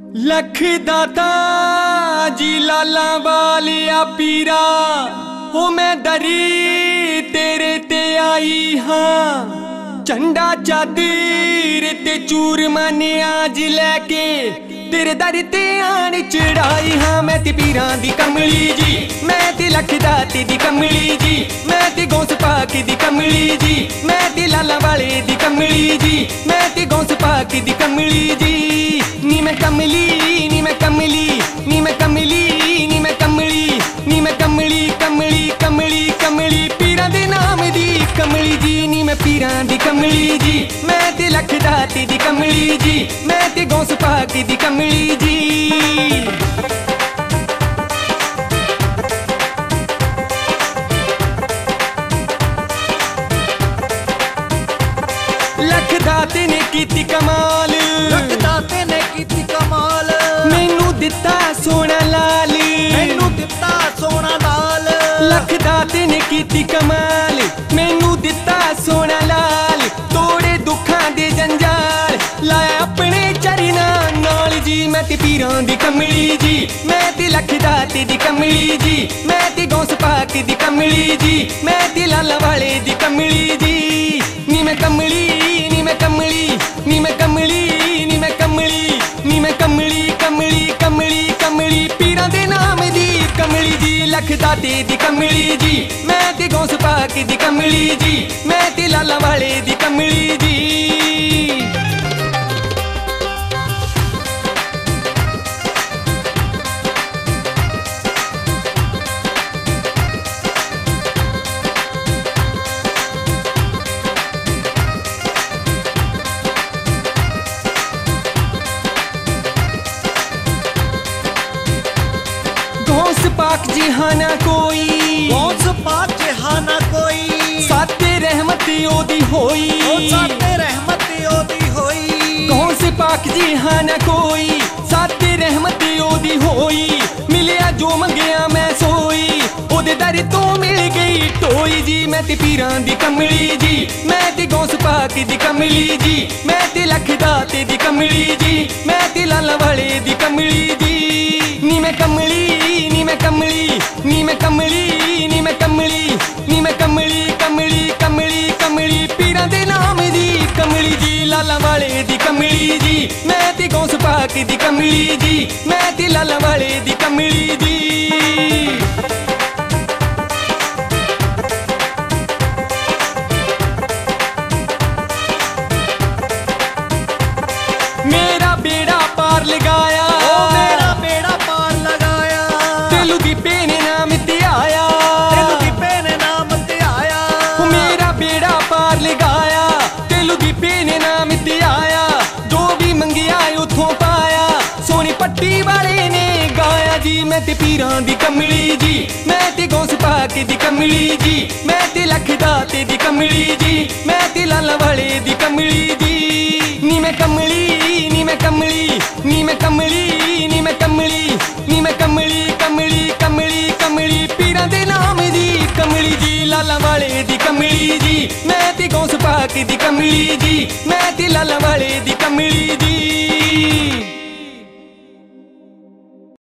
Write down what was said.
लख दाता जी लाला वालिया पीरा हो मैं दरी तेरे ते आई हाँ। झंडा चादर ते चूरमा ने आज लैके तेरे दर ते आन चढ़ाई हाँ। मैं ते पीरा दी कमली जी, मैं ते लख दाते दी कमली जी, मैं ते गौस पाक दी कमली जी, मैं ते लाला वाले दी कमली जी, मैं ते गौस पाक दी कमली जी। नी मैं कमली नी मैं कमली नी मैं कमली नी मैं कमली नी मैं कमली कमली कमली कमली पीरा दे नाम दी कमली जी। नी मैं पीरा दी कमली जी, मैं ते लख दाते दी कमली जी, मैं ते गौस पाक दी कमली जी। लख दाते ने कीती कमाल, लख दाते ने कीती कमाल, मैनू दिता सोना लाल, मैनू दिता सोना लाल। लख दाते ने कीती कमाल, मैनू दिता सोना लाल, तोड़े दुखां दे जंजाल, लाया अपने चरना नाल जी। मैं ते पीरां दी कमली जी, मैं ते लख दाते दी कमली जी, मैं ते गौस पाक दी कमली जी, मैं ते लाला वाले दी कमली जी। नी मैं कमली नी मैं कमली नी मैं कमली नी मैं कमली नी मैं कमली कमली कमली कमली पीरा दे नाम दी कमली जी। लख दाते दी कमली जी, मैं ते गौस पाक दी कमली जी, मैं ते लाला वाले दी कमली जी। गौस पाक जी हाँ ना कोई, गौस पाक जी हाँ ना कोई, साते रहमत ओदी होई, साते रहमत ओदी होई। गौस पाक जी हाँ ना कोई, साते रहमत ओदी होई, मिलिया जो मंगिया मैं सोई, ओदे दर तो मिल गई टोई जी। मैं ते पीरां दी कमली जी, मैं ते गौस पाक दी कमली जी, मैं ते लख दाते दी कमली जी, मैं ते लाला वाले दी कमली जी। नी मैं कमली नी मैं कमली नी मैं कमली नी मैं कमली नी मैं कमली कमली कमली कमली पीरां दे नाम दी कमली जी। लाला वाले दी कमली जी, मैं ते गौस पाक दी कमली जी, मैं ते लाला वाले दी कमली जी। मेरा बेड़ा पार लगाया, ओ मेरा बेड़ा पार लगाया, तेलू दीपे ने नाम ते आया, तेलू दीपे ने नाम ते आया। मेरा बेड़ा पार लगाया, तेलू दीपे ने नाम ते आया, जो भी मंगिया उथों पाया, सोनी पट्टी वाले ने गाया जी। मैं ते पीरां दी कमली जी, मैं ते गौस पाक दी कमली जी, मैं ते लख दाते दी कमली जी, मैं ते लाला वाले दी कमली जी। नी मैं कमली नी मैं कमली नी मैं कमली नी मैं कमली नी मैं कमली कमली कमली कमली पीरां दे नाम दी कमली जी। लाला वाले दी कमली जी, मैं ते गौस पाक दी कमली जी, मैं ते लाला वाले दी कमली